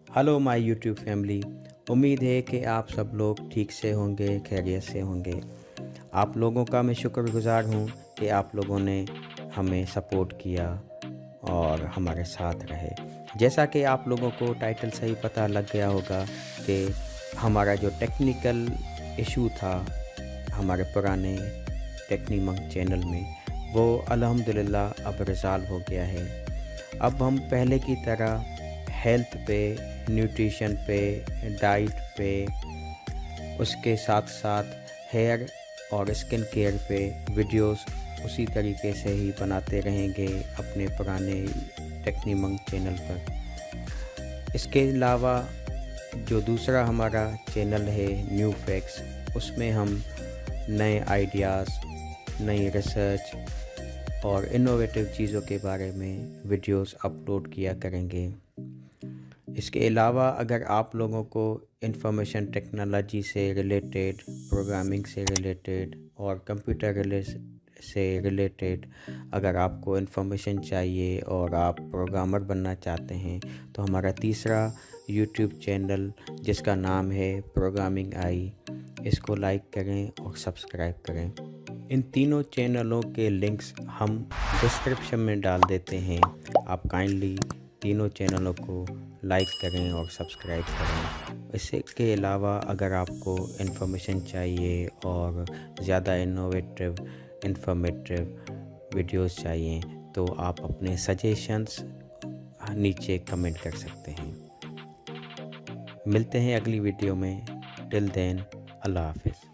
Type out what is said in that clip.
Hello my YouTube family. उम्मीद है कि आप सब लोग ठीक से होंगे, खैरियत से होंगे। आप लोगों का मैं शुक्रगुज़ार हूँ कि आप लोगों ने हमें सपोर्ट किया और हमारे साथ रहे। जैसा कि आप लोगों को टाइटल से ही पता लग गया होगा कि हमारा जो टेक्निकल इशू था हमारे पुराने टेक्नीमंक चैनल में, वो अल्हम्दुलिल्लाह अब रिज़ॉल्व हो गया है। अब हम पहले की तरह हेल्थ पे, न्यूट्रिशन पे, डाइट पे, उसके साथ साथ हेयर और स्किन केयर पे वीडियोस उसी तरीके से ही बनाते रहेंगे अपने पुराने टेक्नीमंक चैनल पर। इसके अलावा जो दूसरा हमारा चैनल है न्यू फैक्ट्स, उसमें हम नए आइडियाज़, नई रिसर्च और इनोवेटिव चीज़ों के बारे में वीडियोस अपलोड किया करेंगे। इसके अलावा अगर आप लोगों को इंफॉर्मेशन टेक्नोलॉजी से रिलेटेड, प्रोग्रामिंग से रिलेटेड और कंप्यूटर से रिलेटेड अगर आपको इन्फॉर्मेशन चाहिए और आप प्रोग्रामर बनना चाहते हैं, तो हमारा तीसरा यूट्यूब चैनल जिसका नाम है प्रोग्रामिंग आई, इसको लाइक करें और सब्सक्राइब करें। इन तीनों चैनलों के लिंक्स हम डिस्क्रिप्शन में डाल देते हैं। आप काइंडली तीनों चैनलों को लाइक करें और सब्सक्राइब करें। इसके अलावा अगर आपको इन्फॉर्मेशन चाहिए और ज़्यादा इनोवेटिव, इंफॉर्मेटिव वीडियोस चाहिए, तो आप अपने सजेशंस नीचे कमेंट कर सकते हैं। मिलते हैं अगली वीडियो में। टिल देन, अल्लाह हाफिज़।